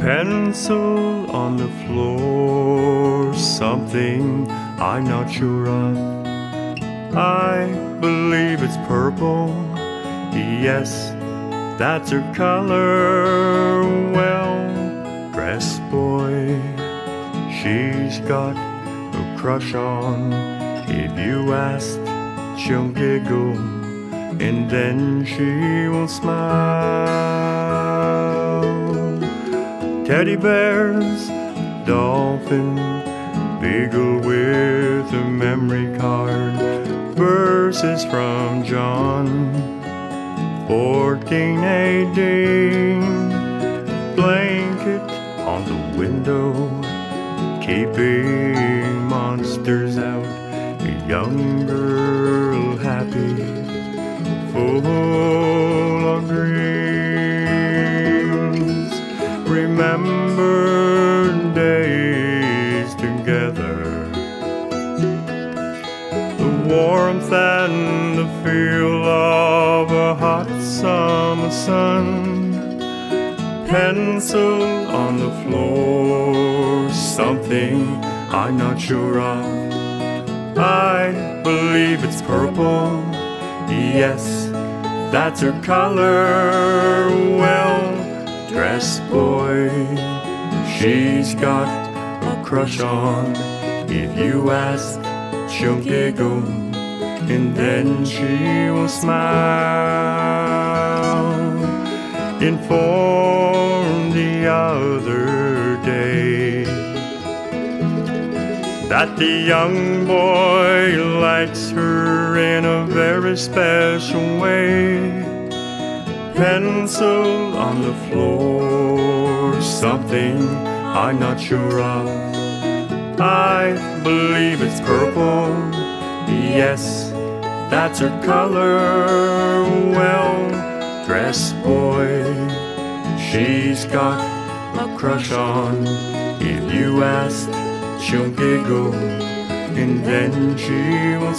Pencil on the floor, something I'm not sure of. I believe it's purple, yes, that's her color. Well-dressed boy, she's got a crush on. If you ask, she'll giggle, and then she will smile. Teddy bears, dolphin, beagle with a memory card, verses from John 14:18. Blanket on the window, keeping monsters out. A young girl happy, full of dreams. Remember days together, the warmth and the feel of a hot summer sun. Pencil on the floor, something I'm not sure of. I believe it's purple, yes, that's her color. Well-dressed boy, she's got a crush on. If you ask, she'll giggle, and then she will smile. Informed the other day that the young boy likes her in a very special way. Pencil on the floor, something I'm not sure of. I believe it's purple, yes, that's her color. Well-dressed boy, she's got a crush on. If you ask, she'll giggle, and then she will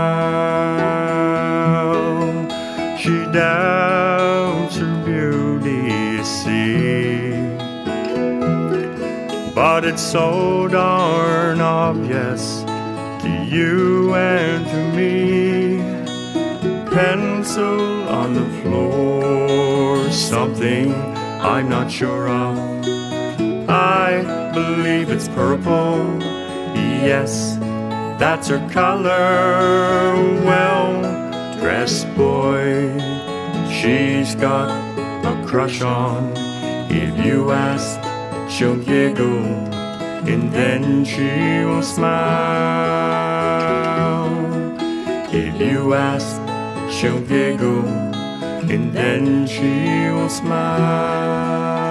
smile. She doubts her beauty, you see, but it's so darn obvious to you and to me. Pencil on the floor, something I'm not sure of. I believe it's purple, yes, that's her color. Well-dressed boy, she's got a crush on. If you ask, she'll giggle, and then she will smile. If you ask, she'll giggle, and then she will smile.